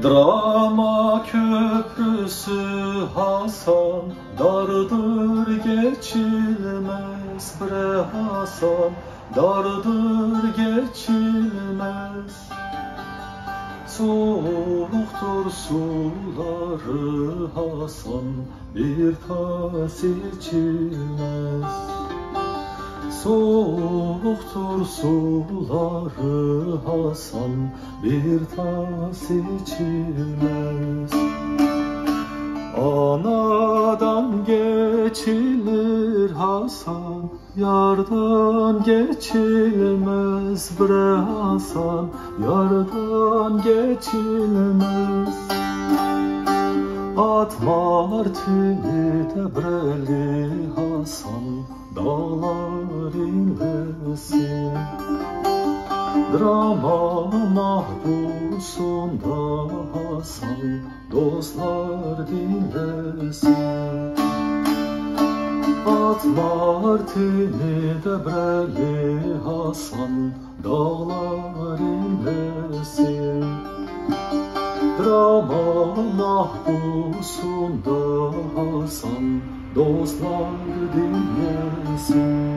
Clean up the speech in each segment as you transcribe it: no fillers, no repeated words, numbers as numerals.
Drama köprüsü Hasan, dardır geçilmez bre Hasan, dardır geçilmez. Soğuktur suları Hasan, bir tas içilmez. Soğuktur suları Hasan, bir tas içilmez. Anadan geçilir Hasan, yardan geçilmez bre Hasan, yardan geçilmez. At martini debreli Hasan, dağlar inlesin. Drama mahpusunda Hasan, dostlar dinlesin. At martini debreli Hasan, dağlar inlesin. Drama mahpusunda Hasan, dostlar dinlesin.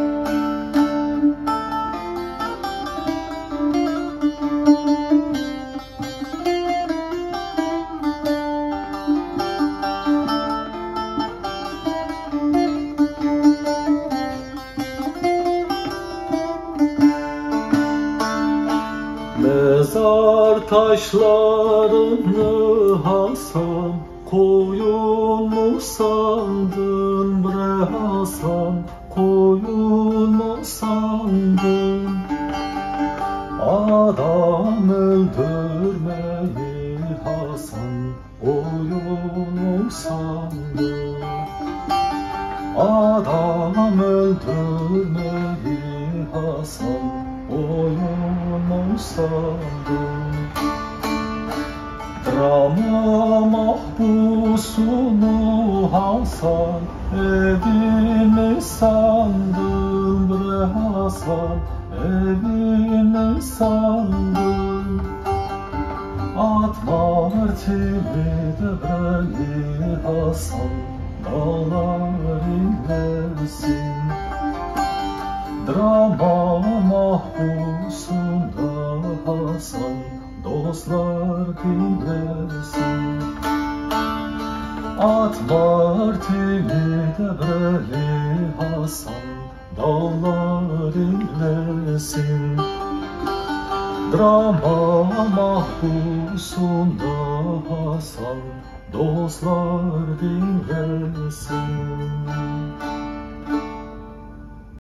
Mezar taşlarını Hasan, koyun mu sandın bre Hasan, koyun mu sandın? Adam öldürmeyi Hasan, oyun mu sandın? Adam öldürmeyi Hasan, oyun mu sandın? Drama mahpusunu Hasan, evini sandın bre Hasan, evini sandın. At martini debreli Hasan, dağlar inlesin. Drama mahpusunda Hasan, dostlar dinlesin. At martini debreli Hasan, dağlar inlesin. Drama mahpusunda Hasan, dostlar dinlesin.